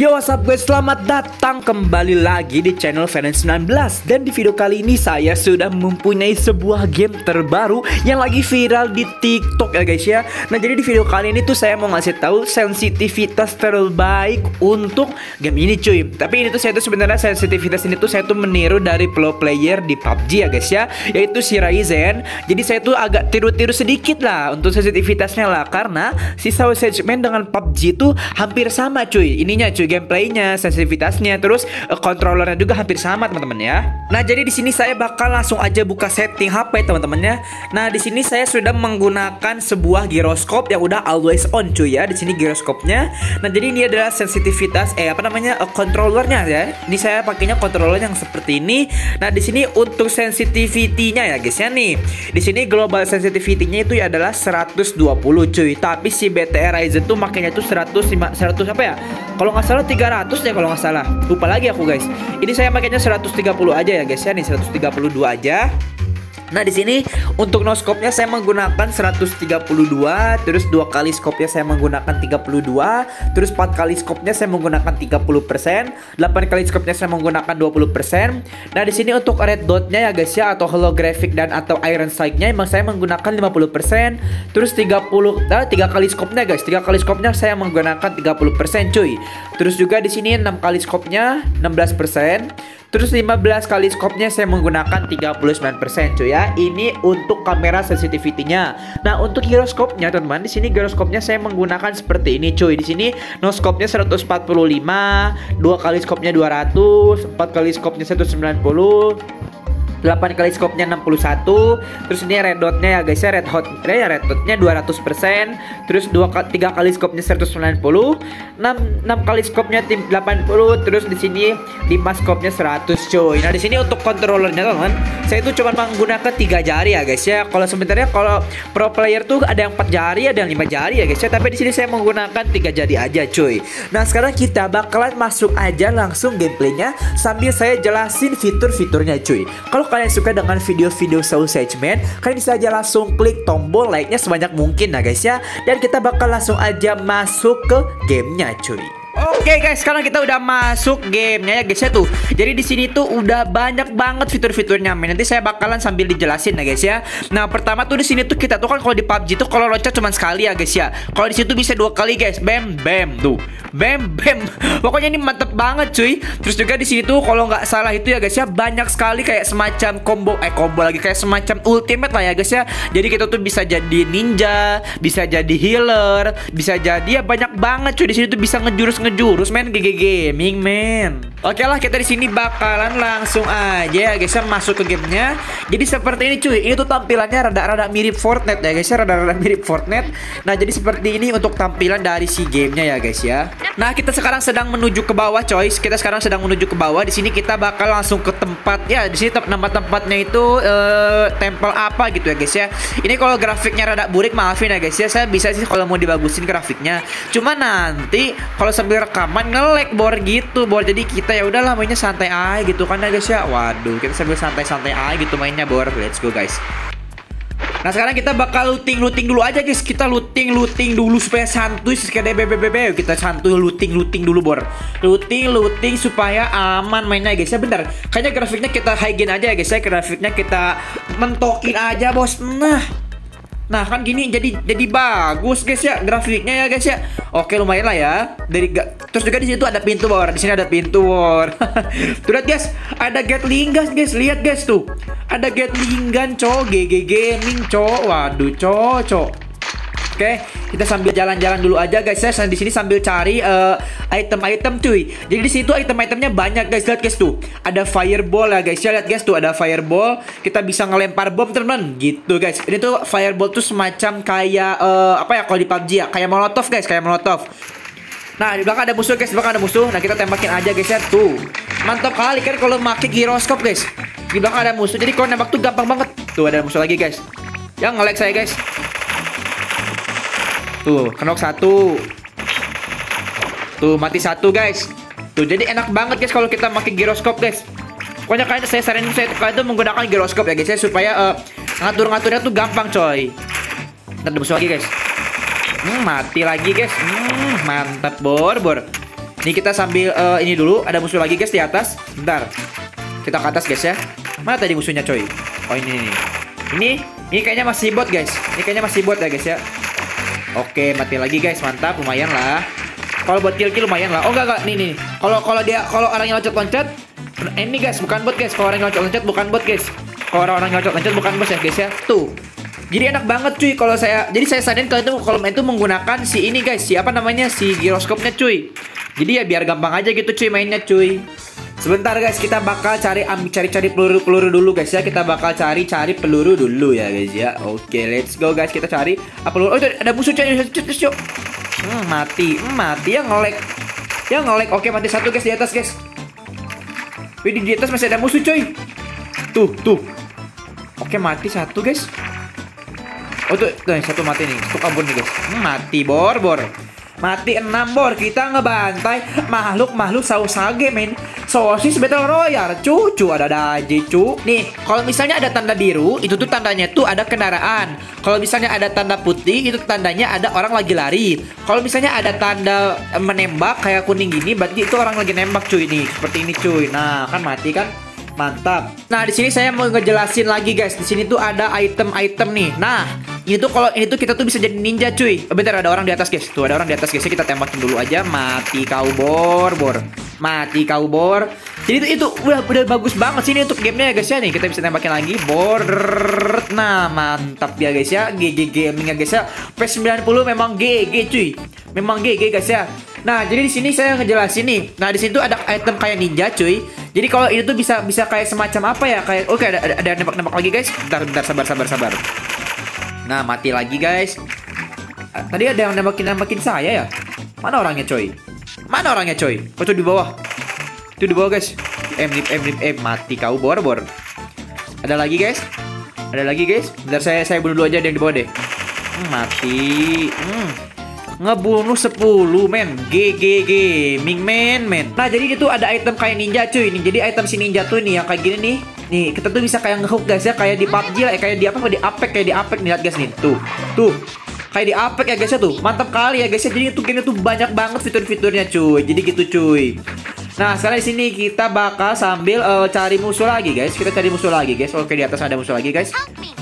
Yo, what's up guys, selamat datang kembali lagi di channel Valen19. Dan di video kali ini saya sudah mempunyai sebuah game terbaru yang lagi viral di TikTok ya guys ya. Nah, jadi di video kali ini tuh saya mau ngasih tahu sensitivitas terbaik untuk game ini cuy. Tapi ini tuh saya tuh sebenarnya sensitivitas ini tuh saya tuh meniru dari pro player di PUBG ya guys ya, yaitu si Ryzen. Jadi saya tuh agak tiru-tiru sedikit lah untuk sensitivitasnya lah, karena si Sausage Man dengan PUBG tuh hampir sama cuy. Ininya cuy, gameplaynya, sensitivitasnya, terus controllernya juga hampir sama teman-teman ya. Nah, jadi di sini saya bakal langsung aja buka setting HP teman-teman ya. Nah, di sini saya sudah menggunakan sebuah giroskop yang udah always on cuy ya. Di sini giroskopnya. Nah, jadi ini adalah sensitivitas controllernya ya. Ini saya pakainya controller yang seperti ini. Nah, di sini untuk sensitivity-nya ya guys ya nih. Di sini global sensitivity-nya itu adalah 120 cuy. Tapi si BTR Ryzen tuh makanya tuh 100 apa ya? Kalau nggak salah 300 ya, kalau nggak salah. Lupa lagi aku guys. Ini saya pakainya 130 aja ya guys ya, nih 132 aja. Nah, di sini untuk no scope-nya saya menggunakan 132, terus 2 kali scope-nya saya menggunakan 32, terus 4 kali scope-nya saya menggunakan 30%, 8 kali scope-nya saya menggunakan 20%. Nah, di sini untuk red dot-nya ya guys ya, atau holographic dan atau iron sight-nya emang saya menggunakan 50%, terus 3 kali scope-nya guys, 3 kali scope-nya saya menggunakan 30% cuy. Terus juga di sini 6 kali scope-nya 16%. Terus 15 kali scope-nya saya menggunakan 39% cuy ya. Ini untuk kamera sensitivity-nya. Nah, untuk giroskopnya teman-teman, di sini giroskopnya saya menggunakan seperti ini cuy. Di sini no scope-nya 145, 2 kali scope-nya 200, 4 kali scope-nya 190, 8 kali scope-nya 61. Terus ini red dot-nya ya guys ya, red dot-nya 200%. Terus 3 kali scope-nya 190, 6 kali scope-nya 80. Terus di sini 5 scope-nya 100 cuy. Nah, di sini untuk controllernya teman-teman, saya itu cuma menggunakan 3 jari ya guys ya. Kalau sebenarnya kalau pro player tuh ada yang 4 jari, ada yang 5 jari ya guys ya. Tapi di sini saya menggunakan 3 jari aja cuy. Nah, sekarang kita bakalan masuk aja langsung gameplaynya sambil saya jelasin fitur-fiturnya cuy. Kalau kalian suka dengan video-video Sausage Man, kalian bisa aja langsung klik tombol like-nya sebanyak mungkin nah guys ya. Dan kita bakal langsung aja masuk ke gamenya cuy. Oke guys, sekarang kita udah masuk gamenya ya guys ya tuh. Jadi di sini tuh udah banyak banget fitur-fiturnya. Nanti saya bakalan sambil dijelasin ya guys ya. Nah, pertama tuh di sini tuh kita tuh kan kalau di PUBG tuh kalau loncat cuma sekali ya guys ya. Kalau di situ bisa 2 kali guys. Bam bam tuh. Bam bam. Pokoknya ini mantep banget cuy. Terus juga di sini tuh kalau nggak salah itu ya guys ya, banyak sekali kayak semacam combo lagi, kayak semacam ultimate lah ya guys ya. Jadi kita tuh bisa jadi ninja, bisa jadi healer, bisa jadi ya banyak banget cuy. Di sini tuh bisa ngejurus men, GG Gaming men. Oke lah, kita di sini bakalan langsung aja ya guys ya masuk ke gamenya. Jadi seperti ini cuy. Ini tuh tampilannya rada-rada mirip Fortnite ya guys ya, rada-rada mirip Fortnite. Nah, jadi seperti ini untuk tampilan dari si gamenya ya guys ya. Nah, kita sekarang sedang menuju ke bawah coy. Kita sekarang sedang menuju ke bawah. Di sini kita bakal langsung ke tempat ya. Di sini tempat-tempatnya itu temple apa gitu ya guys ya. Ini kalau grafiknya rada burik maafin ya guys ya. Saya bisa sih kalau mau dibagusin grafiknya. Cuma nanti kalau sambil rekaman nge-lag gitu bor. Jadi kita ya udahlah mainnya santai aja gitu kan ya guys ya. Waduh, kita sambil santai-santai aja gitu mainnya bor. Let's go guys. Nah, sekarang kita bakal looting dulu aja guys. Kita looting dulu supaya santuy sekali BBBB. Kita santuy looting dulu bor. Looting supaya aman mainnya guys ya. Bentar, kayaknya grafiknya kita high gain aja ya guys ya. Grafiknya kita mentokin aja bos. Nah kan gini jadi bagus guys ya grafiknya ya guys ya. Oke, lumayan lah ya. Terus juga di situ ada pintu bor. Di sini ada pintu bor. Tuh lihat guys, ada Gatling gun guys. Lihat guys tuh. Ada Gatling gun cowok, GG Gaming cowok. Waduh cowok. Oke, kita sambil jalan-jalan dulu aja guys ya. Di sini sambil cari item-item cuy. Jadi di situ item-itemnya banyak guys. Lihat guys tuh. Ada fireball ya guys ya. Lihat guys tuh ada fireball. Kita bisa ngelempar bom teman-teman. Gitu guys. Ini tuh fireball tuh semacam kayak apa ya kalau di PUBG ya? Kayak molotov guys, kayak molotov. Nah, di belakang ada musuh guys, di belakang ada musuh. Nah, kita tembakin aja guys ya. Tuh. Mantap kali kan kalau pakai giroskop guys. Di belakang ada musuh. Jadi kalau nembak tuh gampang banget. Tuh ada musuh lagi guys. Yang nge-lag saya guys. Tuh, kenok 1. Tuh, mati 1 guys. Tuh, jadi enak banget guys kalau kita pakai giroskop guys. Pokoknya kalian saya saranin kalian tuh menggunakan giroskop ya guys ya, supaya ngatur-ngaturnya tuh gampang coy. Ntar ada musuh lagi guys. Mati lagi guys. Mantap bor. Nih kita sambil ini dulu, ada musuh lagi guys di atas. Bentar. Kita ke atas guys ya. Mana tadi musuhnya coy? Oh ini nih. Ini kayaknya masih bot guys. Ini kayaknya masih bot ya guys ya. Oke, mati lagi guys. Mantap, lumayan lah. Kalau buat kill lumayan lah. Oh enggak. Nih. Kalau orangnya loncat-loncat, ini guys bukan bot guys. Kalau orang yang loncat-loncat bukan bot guys. Kalau orang yang loncat-loncat bukan bot ya guys ya. Tuh. Jadi enak banget cuy kalau saya. Jadi saya sadarin kalau main itu menggunakan si ini guys. Si apa namanya? Si giroskopnya cuy. Jadi ya biar gampang aja gitu cuy mainnya cuy. Sebentar guys, kita bakal cari peluru dulu guys ya. Kita bakal cari peluru dulu ya guys ya. Oke, let's go guys, kita cari peluru. Oh, itu ada musuh cuy. Mati ya nge-lag. Oke, mati satu guys di atas guys. Wih, di atas masih ada musuh cuy. Tuh. Oke, mati satu guys. Oh tuh satu mati nih. Satu kabur nih guys. Mati bor. Mati 6 bor. Kita ngebantai makhluk sausage men. Sosis Battle Royale. Cucu ada aja cu. Nih, kalau misalnya ada tanda biru, itu tuh tandanya tuh ada kendaraan. Kalau misalnya ada tanda putih, itu tandanya ada orang lagi lari. Kalau misalnya ada tanda menembak kayak kuning gini, berarti itu orang lagi nembak cuy nih. Seperti ini cuy. Nah, kan mati kan? Mantap. Nah, di sini saya mau ngejelasin lagi guys. Di sini tuh ada item-item nih. Nah, kalau ini tuh kita tuh bisa jadi ninja cuy. Bentar, ada orang di atas guys. Tuh ada orang di atas guys. Kita tembakin dulu aja. Mati kau bor. Mati kau bor. Jadi itu udah bagus banget sih ini untuk gamenya ya guys ya. Nih kita bisa tembakin lagi bor. Nah, mantap ya guys ya. GG gaming ya guys ya. P90 memang GG cuy. Memang GG guys ya. Nah, jadi di sini saya ngejelasin nih. Nah, di situ ada item kayak ninja cuy. Jadi kalau ini tuh bisa kayak semacam apa ya? Kayak oke, ada nembak lagi guys. Bentar, sabar. Nah, mati lagi guys. Tadi ada yang nembakin saya ya. Mana orangnya coy? Oh, tuh di bawah. Itu di bawah guys. Mati kau bor. Ada lagi guys. Bentar, saya bunuh dulu aja yang di bawah deh. Mati. Ngebunuh 10 men. GG gaming men. Nah, jadi itu ada item kayak ninja cuy. Nih, jadi item si ninja tuh nih yang kayak gini nih. Nih, kita tuh bisa kayak ngehook guys ya, kayak di PUBG lah, kayak di Apex nih, lihat guys nih. Tuh. Kayak di Apex ya guys ya tuh. Mantap kali ya guys ya. Jadi itu game tuh banyak banget fitur-fiturnya cuy. Jadi gitu cuy. Nah, sekarang di sini kita bakal sambil cari musuh lagi guys. Oke, di atas ada musuh lagi guys.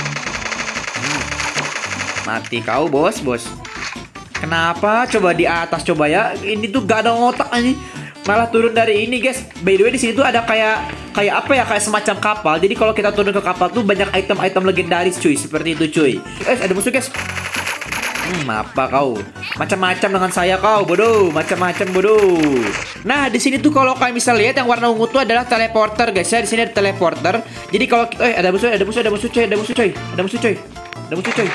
Mati kau bos. Kenapa? Coba di atas coba ya. Ini tuh gak ada otak ini. Malah turun dari ini guys. By the way di sini tuh ada kayak apa ya? Kayak semacam kapal. Jadi kalau kita turun ke kapal tuh banyak item-item legendaris cuy. Seperti itu cuy. Ada musuh guys. Apa kau? Macam-macam dengan saya kau, bodoh. Macam-macam bodoh. Nah, di sini tuh kalau kalian bisa lihat yang warna ungu tuh adalah teleporter guys ya. Di sini ada teleporter. Jadi kalau ada musuh coy.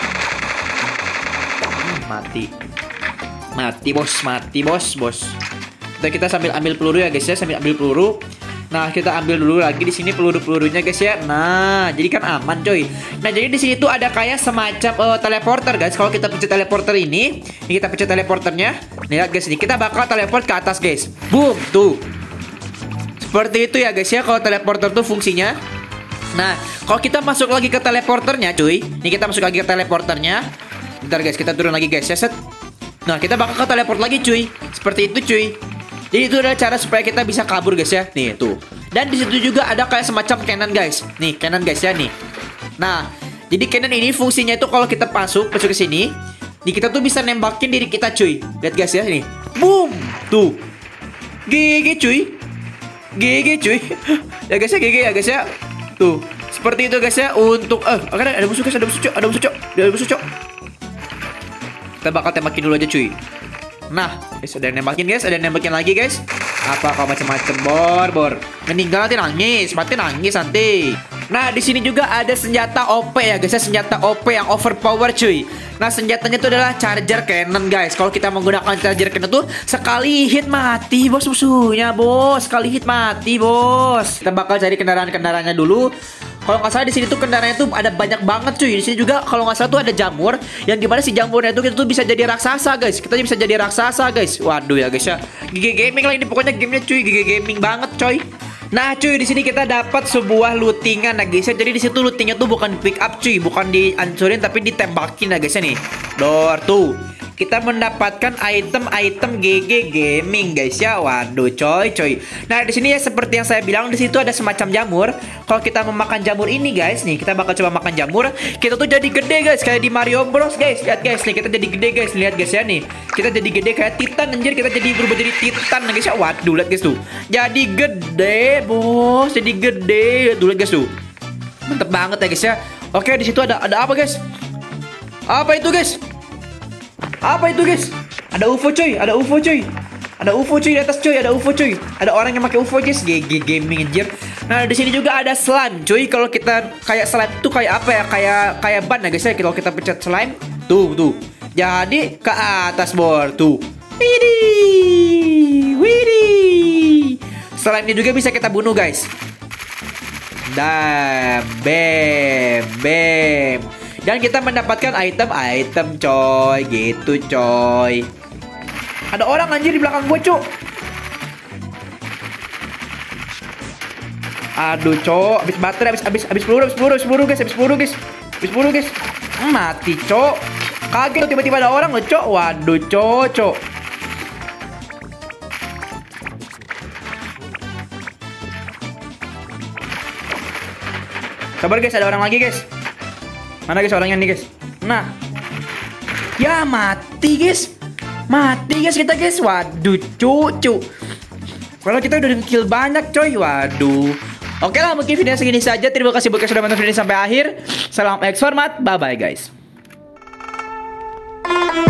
Mati bos. Kita sambil ambil peluru ya guys ya, Nah, kita ambil dulu lagi di sini pelurunya guys ya. Nah, jadi kan aman coy. Nah, jadi di sini tuh ada kayak semacam teleporter guys. Kalau kita pencet teleporter ini kita pencet teleporternya. Nih lihat guys, ini kita bakal teleport ke atas guys. Boom, tuh. Seperti itu ya guys ya kalau teleporter tuh fungsinya. Nah, kalau kita masuk lagi ke teleporternya cuy. Nih kita masuk lagi ke teleporternya. Bentar guys, kita turun lagi guys ya. Set. Nah, kita bakal ke teleport lagi cuy. Seperti itu cuy. Jadi itu adalah cara supaya kita bisa kabur guys ya. Nih tuh. Dan di situ juga ada kayak semacam cannon guys. Nih, cannon guys ya nih. Nah, jadi cannon ini fungsinya itu kalau kita masuk ke sini, nih kita tuh bisa nembakin diri kita cuy. Lihat guys ya nih. Boom. Tuh. GG cuy. Ya guys ya, GG ya guys ya. Tuh. Seperti itu guys ya untuk ada musuh guys, ada musuh cok. Kita bakal tembakin dulu aja cuy. Nah, guys, ada yang nembakin guys, ada yang nembakin lagi guys. Apa kau macam-macam bor. Meninggal nanti mati nangis nanti. Nah, di sini juga ada senjata OP ya guys, senjata OP yang overpower cuy. Nah, senjatanya itu adalah charger cannon guys. Kalau kita menggunakan charger cannon tuh sekali hit mati bos musuhnya bos. Sekali hit mati bos. Kita bakal cari kendaraan-kendaraannya dulu. Kalau nggak salah di sini tuh kendaraannya tuh ada banyak banget cuy. Di sini juga kalau nggak salah tuh ada jamur. Yang dimana si jamurnya itu kita tuh bisa jadi raksasa guys. Kita bisa jadi raksasa guys. Waduh ya guys ya. GG gaming lah ini pokoknya gamenya cuy. GG gaming banget coy. Nah cuy, di sini kita dapat sebuah lootingan ya guys ya. Jadi di situ lootingnya tuh bukan pick up cuy, bukan dihancurin tapi ditembakin ya guys ya nih. Dor tuh. kita mendapatkan item-item GG Gaming guys ya. Waduh coy. Nah di sini ya seperti yang saya bilang, di situ ada semacam jamur. Kalau kita memakan jamur ini guys, nih kita bakal coba makan jamur. Kita tuh jadi gede guys, kayak di Mario Bros guys. Lihat guys, nih kita jadi gede guys. Lihat guys ya nih, kita jadi gede kayak Titan anjir. Kita jadi berubah jadi Titan guys ya. Waduh lihat guys tuh, jadi gede bos, jadi gede. Tuh lihat guys tuh, mantep banget ya guys ya. Oke di situ ada apa guys? Apa itu guys? Apa itu guys? Ada UFO cuy, ada UFO cuy. Ada UFO cuy di atas cuy, ada UFO cuy. Ada orang yang pakai UFO guys, GG Gaming anjir. Nah, di sini juga ada slime cuy. Kalau kita kayak slime itu kayak apa ya? Kayak ban ya guys ya. Kalau kita pencet slime, tuh. Jadi ke atas bor tuh. Widih. Slime ini juga bisa kita bunuh guys. Dan bam. Dan kita mendapatkan item coy, gitu coy. Ada orang anjir di belakang gue cuk. Aduh cok, habis baterai, habis peluru guys. Mati cok. Kaget tiba-tiba ada orang loh cok. Waduh cok. Sabar guys, ada orang lagi guys. Mana guys orangnya nih guys? Nah, ya mati guys kita guys. Waduh cucu. Kalau kita udah kill banyak coy. Waduh. Oke lah, mungkin video segini saja. Terima kasih buat yang sudah menonton video ini sampai akhir. Salam X Format. Bye bye guys.